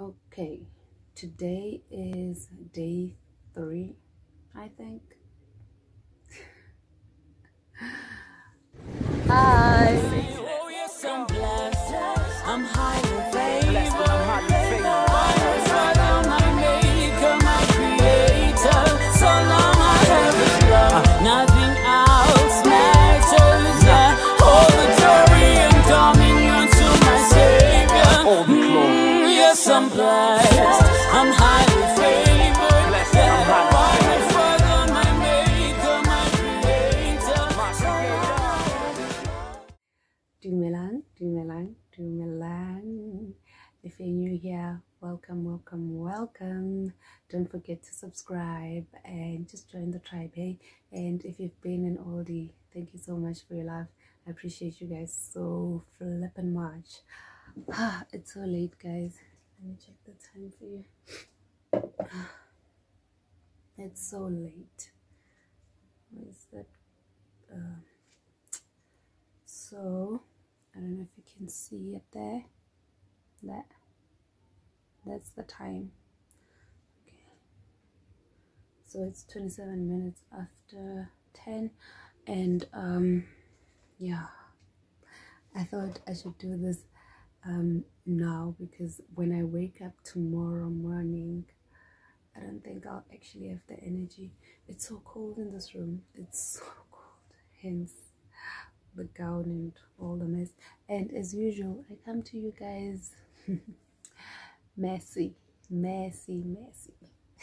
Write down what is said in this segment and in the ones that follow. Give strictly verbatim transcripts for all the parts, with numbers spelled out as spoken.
Okay, today is day three, I think. Hi. Oh yes, I'm blessed. I'm highly favored. My Father, my Maker, my Creator. So long I have His love, nothing else matters. Yeah, all the glory and dominion to my Savior. Mm, yes, I'm blessed. I'm highly favored. Yeah, by my Father, my Maker, my Creator. So long. Dumelang, Dumelang, Dumelang. If you're new here, welcome, welcome, welcome. Don't forget to subscribe and just join the tribe, hey? And if you've been an oldie, thank you so much for your love. I appreciate you guys so flippin' much. Ah, it's so late, guys. Let me check the time for you. It's so late. What is that? Uh, so, I don't know if you can see it there. That that's the time. Okay, so it's twenty-seven minutes after ten, and um yeah, I thought I should do this um now, because when I wake up tomorrow morning, I don't think I'll actually have the energy. It's so cold in this room. It's so cold, hence the gown and all the mess. And as usual, I come to you guys messy, messy, messy.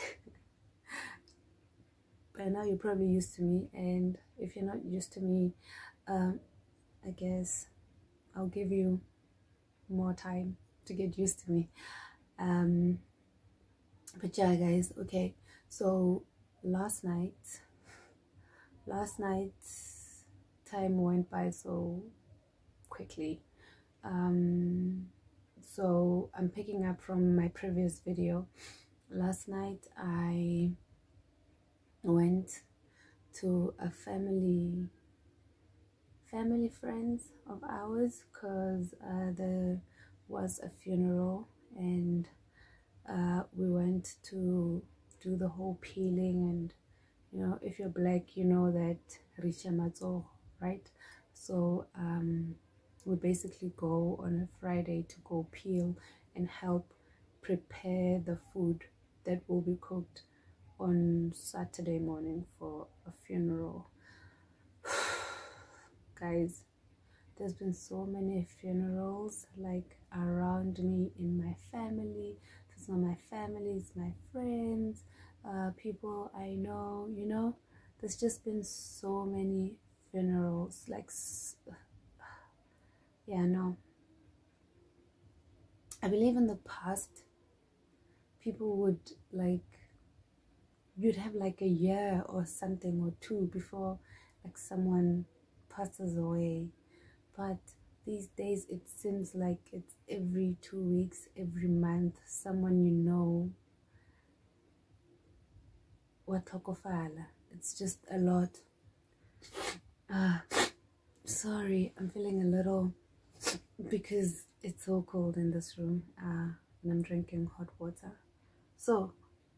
By now you're probably used to me, and if you're not used to me, um, I guess I'll give you more time to get used to me. Um, but yeah, guys, okay. So last night, last night, time went by so quickly. Um, so I'm picking up from my previous video. Last night I went to a family family friends of ours, because uh, there was a funeral, and uh, we went to do the whole peeling. And you know, if you're black, you know that richa matso, right? So um, we basically go on a Friday to go peel and help prepare the food that will be cooked on Saturday morning for a funeral. Guys, there's been so many funerals like around me, in my family. It's not my family, it's my friends, uh, people I know, you know. There's just been so many funerals, like, yeah, no. I believe in the past, people would like, you'd have like a year or something or two before like someone passes away. But these days it seems like it's every two weeks, every month, someone you know watlhokofala. It's just a lot. Uh, sorry, I'm feeling a little, because it's so cold in this room, uh, and I'm drinking hot water. So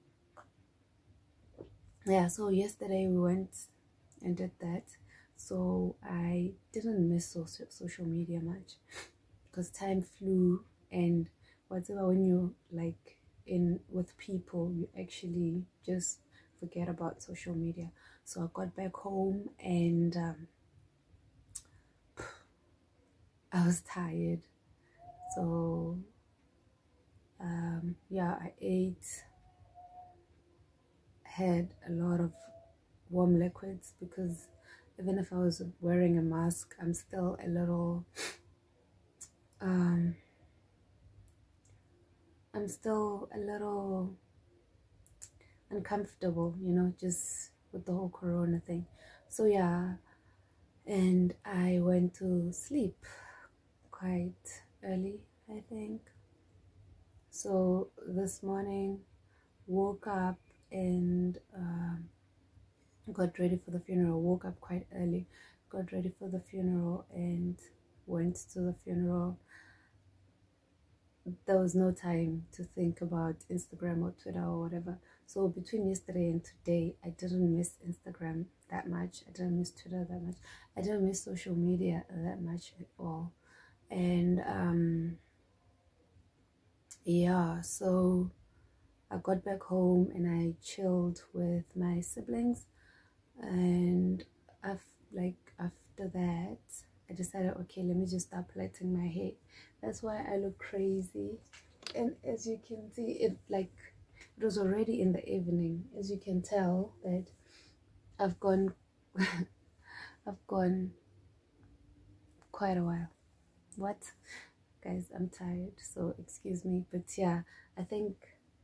yeah, so yesterday we went and did that. So I didn't miss social social media much, because time flew. And whatever, when you're like in with people, you actually just forget about social media. So I got back home, and um, I was tired. So um, yeah, I ate, had a lot of warm liquids, because even if I was wearing a mask, I'm still a little um I'm still a little uncomfortable, you know, just with the whole corona thing. So yeah, and I went to sleep quite early, I think. So this morning, woke up and um, got ready for the funeral. Woke up quite early, got ready for the funeral, and went to the funeral. there was no time to think about Instagram or Twitter or whatever. So between yesterday and today, I didn't miss Instagram that much. I didn't miss Twitter that much. I didn't miss social media that much at all. And um, yeah, so I got back home and I chilled with my siblings. And I've, like after that, I decided, okay, let me just start plaiting my hair. That's why I look crazy. And as you can see, it like it was already in the evening. As you can tell that I've gone I've gone quite a while. What? Guys, I'm tired, so excuse me. But yeah, I think,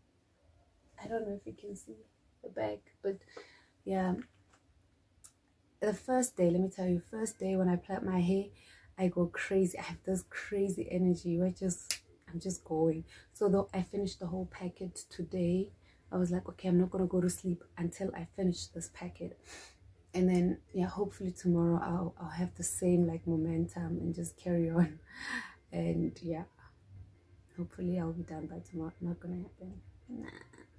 I don't know if you can see the back, but yeah, the first day, let me tell you, first day when I plait my hair, I go crazy. I have this crazy energy where just I'm just going. So though I finished the whole packet today, I was like, okay, I'm not gonna go to sleep until I finish this packet. And then yeah, hopefully tomorrow I'll I'll have the same like momentum and just carry on. And yeah, hopefully I'll be done by tomorrow. Not gonna happen. Nah.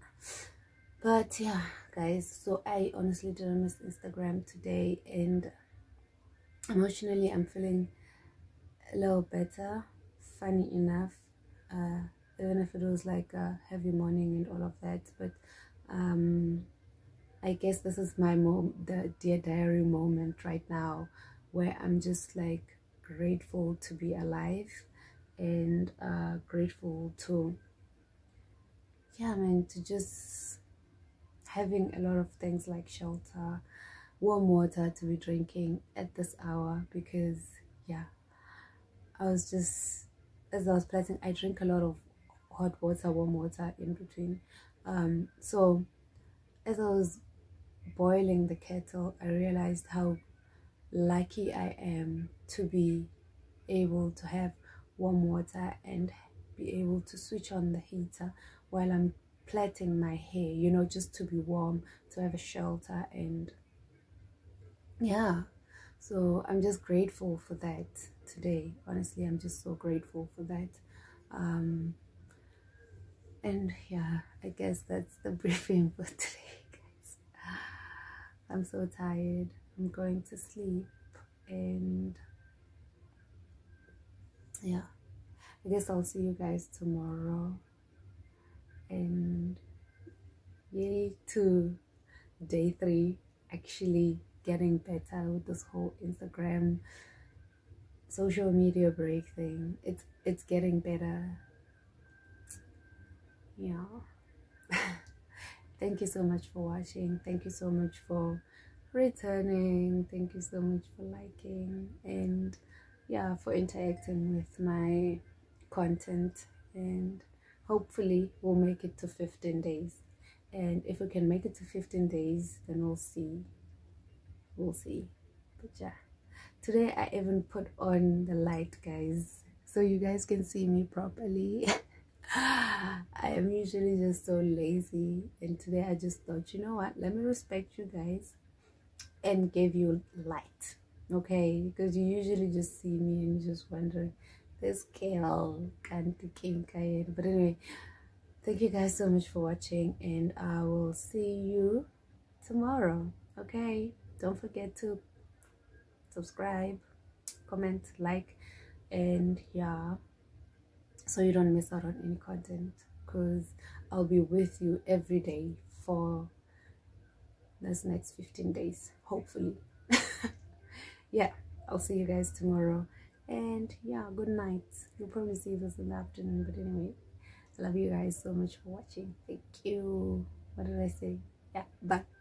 But yeah, guys, so I honestly didn't miss Instagram today, and emotionally I'm feeling a little better, funny enough, uh, even if it was like a heavy morning and all of that. But um, I guess this is my mom, the Dear Diary moment right now, where I'm just like grateful to be alive and uh, grateful to, yeah, man, to just having a lot of things like shelter, warm water to be drinking at this hour, because yeah, I was just, as I was plaiting, I drink a lot of hot water, warm water in between. Um, so as I was boiling the kettle, I realized how lucky I am to be able to have warm water and be able to switch on the heater while I'm plaiting my hair, you know, just to be warm, to have a shelter. And yeah, so I'm just grateful for that today. Honestly, I'm just so grateful for that. Um and yeah, I guess that's the briefing for today, guys. I'm so tired. I'm going to sleep, and yeah, I guess I'll see you guys tomorrow. And yay to day three, actually getting better with this whole Instagram social media break thing. It's it's getting better. Yeah. Thank you so much for watching. Thank you so much for returning. Thank you so much for liking, and yeah, for interacting with my content. And hopefully we'll make it to fifteen days. And if we can make it to fifteen days, then we'll see. We'll see. But yeah, today I even put on the light, guys, so you guys can see me properly. I am usually just so lazy, and today I just thought, you know what, let me respect you guys and give you light, okay? Because you usually just see me and you just wondering, this girl can't be king. But anyway, thank you guys so much for watching, and I will see you tomorrow. Okay, don't forget to subscribe, comment, like, and yeah, so you don't miss out on any content, because I'll be with you every day for this next fifteen days, hopefully. Yeah, I'll see you guys tomorrow, and yeah, good night. You'll probably see this in the afternoon, but anyway, I love you guys so much for watching. Thank you. What did I say? Yeah, bye.